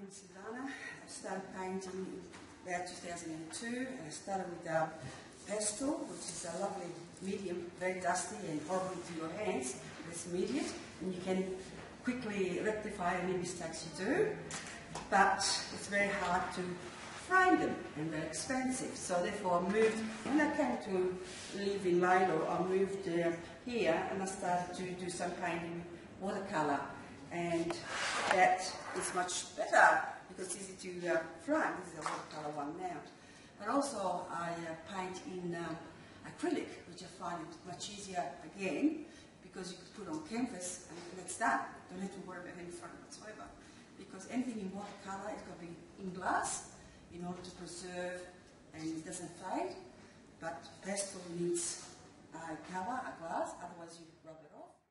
name's Silvana. I started painting about 2002 and I started with pastel, which is a lovely medium, very dusty and horrible to your hands. It's immediate and you can quickly rectify any mistakes you do, but it's very hard to find them and they're expensive. So therefore I moved, when I came to live in Lilo, I moved here and I started to do some painting with watercolour, and that is much better because it's easy to find. This is a watercolour one now. But also I paint in acrylic, which I find it much easier again because you could put on canvas and it's done. Don't have to worry about any front whatsoever. Because anything in watercolour is got to be in glass in order to preserve and it doesn't fade. But pastel needs a cover, a glass, otherwise you rub it off.